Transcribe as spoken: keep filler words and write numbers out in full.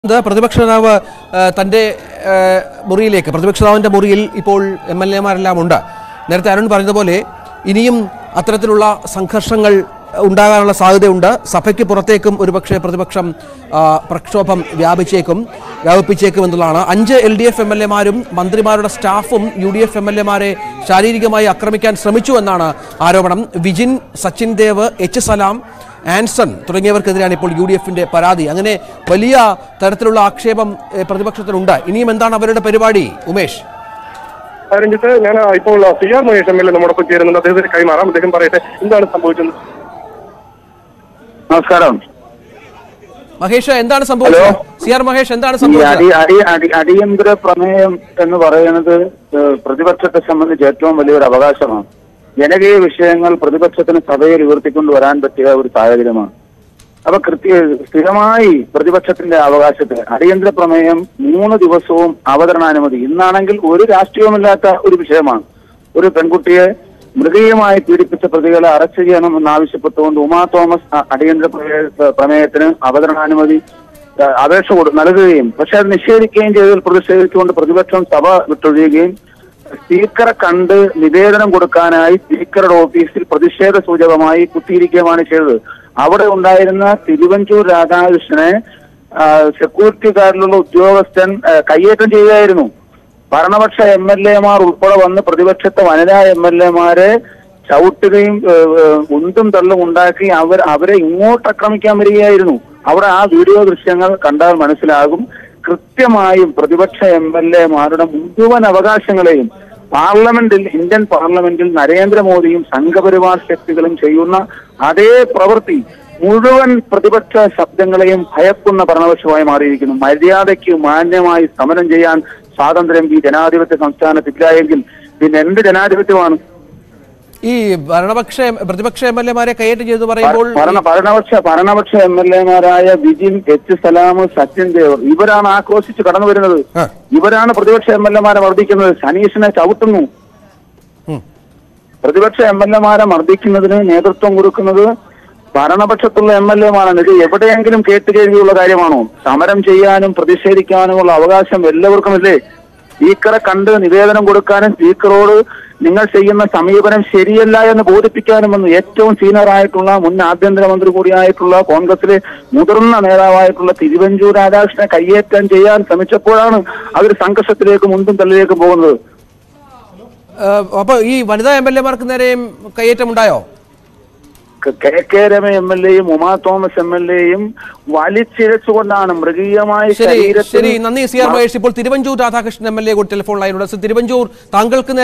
പ്രതിപക്ഷ നേതാവ് തന്റെ മുറിയിലേക്ക് പ്രതിപക്ഷ നേതാവിന്റെ മുറിയിൽ ഇപ്പോൾ എം എൽ എമാരെല്ലാം ഉണ്ട്. നേരത്തെ അരുൺ പറഞ്ഞതുപോലെ ഇനിയും അത്തരത്തിലുള്ള സംഘർഷങ്ങൾ ഉണ്ടാകാനുള്ള സാധ്യതയുണ്ട്. സഭയ്ക്ക് പുറത്തേക്കും ഒരുപക്ഷെ പ്രതിപക്ഷം പ്രക്ഷോഭം വ്യാപിച്ചേക്കും വ്യാപിപ്പിച്ചേക്കും എന്നുള്ളതാണ്. അഞ്ച് L D F M L എമാരും മന്ത്രിമാരുടെ സ്റ്റാഫും U D F M L എമാരെ ശാരീരികമായി ആക്രമിക്കാൻ ശ്രമിച്ചു എന്നാണ് ആരോപണം. വിജിൻ, സച്ചിൻ ദേവ്, എച്ച് സലാം, ആൻസൺ തുടങ്ങിയവർക്കെതിരെയാണ് ഇപ്പോൾ യു ഡി എഫിന്റെ പരാതി. അങ്ങനെ വലിയ തരത്തിലുള്ള ആക്ഷേപം പ്രതിപക്ഷത്തിനുണ്ട്. ഇനിയും എന്താണ് അവരുടെ പരിപാടി? ഉമേഷ്, രഞ്ജിത്ത്, ഞാൻ ഇപ്പോൾ C R Mahesh M L A നമ്മോടൊപ്പം ചേരുന്നുണ്ട്. അദ്ദേഹത്തിന് കൈമാറാം. അദ്ദേഹം പറയട്ടെ എന്താണ് സംഭവിച്ചത്. നമസ്കാരം മഹേഷ്, എന്താണ് സംഭവിച്ചത്? സി ആർ മഹേഷ്, എന്താണ് സംഭവിച്ചത്? അടിയന്തര പ്രമേയം എന്ന് പറയുന്നത് പ്രതിപക്ഷത്തെ സംബന്ധിച്ച് ഏറ്റവും വലിയൊരു അവകാശമാണ്. ജനകീയ വിഷയങ്ങൾ പ്രതിപക്ഷത്തിന് സഭയിൽ ഉയർത്തിക്കൊണ്ടുവരാൻ പറ്റിയ ഒരു സാഹചര്യമാണ്. അപ്പൊ കൃത്യ സ്ഥിരമായി പ്രതിപക്ഷത്തിന്റെ അവകാശത്തിൽ അടിയന്തര പ്രമേയം മൂന്ന് ദിവസവും അവതരണാനുമതി. ഇന്നാണെങ്കിൽ ഒരു രാഷ്ട്രീയവുമില്ലാത്ത ഒരു വിഷയമാണ്. ഒരു പെൺകുട്ടിയെ മൃഗീയമായി പീഡിപ്പിച്ച പ്രതികളെ അറസ്റ്റ് ചെയ്യണമെന്നാവശ്യപ്പെട്ടുകൊണ്ട് ഉമാ തോമസ് അടിയന്തര പ്രമേയത്തിന് അവതരണാനുമതി അപേക്ഷ നൽകുകയും പക്ഷെ അത് നിഷേധിക്കുകയും ചെയ്തതിൽ പ്രതിഷേധിച്ചുകൊണ്ട് പ്രതിപക്ഷം സഭ വിട്ടൊഴിയുകയും സ്പീക്കറെ കണ്ട് നിവേദനം കൊടുക്കാനായി സ്പീക്കറുടെ ഓഫീസിൽ പ്രതിഷേധ സൂചകമായി കുത്തിയിരിക്കുകയാണ് ചെയ്തത്. അവിടെ ഉണ്ടായിരുന്ന തിരുവഞ്ചൂർ രാധാകൃഷ്ണനെ സെക്യൂരിറ്റി ഗാർഡിലുള്ള ഉദ്യോഗസ്ഥൻ കയ്യേറ്റം ചെയ്യുകയായിരുന്നു. ഭരണപക്ഷ എം എൽ എമാർ ഉൾപ്പെടെ വന്ന് പ്രതിപക്ഷത്തെ വനിതാ എം എൽ എമാരെ ചവിട്ടുകയും ഉന്തും തള്ളും ഉണ്ടാക്കി അവർ അവരെ ഇങ്ങോട്ട് ആക്രമിക്കാൻ വരികയായിരുന്നു. അവിടെ ആ വീഡിയോ ദൃശ്യങ്ങൾ കണ്ടാൽ മനസ്സിലാകും. കൃത്യമായും പ്രതിപക്ഷ എം എൽ എമാരുടെ മുഴുവൻ അവകാശങ്ങളെയും പാർലമെന്റിൽ ഇന്ത്യൻ പാർലമെന്റിൽ നരേന്ദ്രമോദിയും സംഘപരിവാർ ശക്തികളും ചെയ്യുന്ന അതേ പ്രവൃത്തി മുഴുവൻ പ്രതിപക്ഷ ശബ്ദങ്ങളെയും ഭയക്കുന്ന ഭരണപക്ഷമായി മാറിയിരിക്കുന്നു. മര്യാദയ്ക്ക് മാന്യമായി സമരം ചെയ്യാൻ സ്വാതന്ത്ര്യം ഈ ജനാധിപത്യ സംസ്ഥാനത്തില്ല എങ്കിൽ പിന്നെ എന്ത് ജനാധിപത്യമാണ്? ഈ ഭരണപക്ഷ പ്രതിപക്ഷ എം എൽ എമാരെ കയ്യേറ്റം ചെയ്തു പറയുമ്പോൾ ഭരണപക്ഷ ഭരണപക്ഷ എം എൽ എമാരായ വിജിൻ, എച്ച് സലാം, സച്ചിൻ ദേവ് ഇവരാണ് ആക്രോശിച്ച് കടന്നു വരുന്നത്. ഇവരാണ് പ്രതിപക്ഷ എം എൽ എമാരെ മർദ്ദിക്കുന്നത്. സനീഷിനെ ചവിട്ടുന്നു. പ്രതിപക്ഷ എം എൽ എമാരെ മർദ്ദിക്കുന്നതിന് നേതൃത്വം കൊടുക്കുന്നത് ഭരണപക്ഷത്തുള്ള എം എൽ എമാരാണ്. ഇത് എവിടെയെങ്കിലും കേട്ടുകേൾവിയുള്ള കാര്യമാണോ? സമരം ചെയ്യാനും പ്രതിഷേധിക്കാനുമുള്ള അവകാശം എല്ലാവർക്കുമില്ലേ? സ്പീക്കറെ കണ്ട് നിവേദനം കൊടുക്കാനും സ്പീക്കറോട് നിങ്ങൾ ചെയ്യുന്ന സമീപനം ശരിയല്ല എന്ന് ബോധിപ്പിക്കാനുമെന്ന് ഏറ്റവും സീനിയർ ആയിട്ടുള്ള മുൻ ആഭ്യന്തരമന്ത്രി കൂടിയായിട്ടുള്ള കോൺഗ്രസിലെ മുതിർന്ന നേതാവായിട്ടുള്ള തിരുവഞ്ചൂർ രാധാകൃഷ്ണനെ കയ്യേറ്റം ചെയ്യാൻ ശ്രമിച്ചപ്പോഴാണ് അവർ സംഘർഷത്തിലേക്ക് മുൻപും തള്ളിലേക്കും പോകുന്നത്. അപ്പൊ ഈ വനിതാ എം എൽ എമാർക്ക് നേരെയും കയ്യേറ്റം ഉണ്ടായോ? K K Rema M L എയും ഉമാ തോമസ് എം എൽ എയും വലിച്ചിഴച്ചുകൊണ്ടാണ് മൃഗീയമായി. ശരി ശരി നന്ദി സി ആർ മഹേഷ്. ഇപ്പോൾ Thiruvanchoor Radhakrishnan M L A കൂടി ടെലിഫോൺ ലൈനിലുണ്ട്. തിരുവഞ്ചൂർ, താങ്കൾക്ക്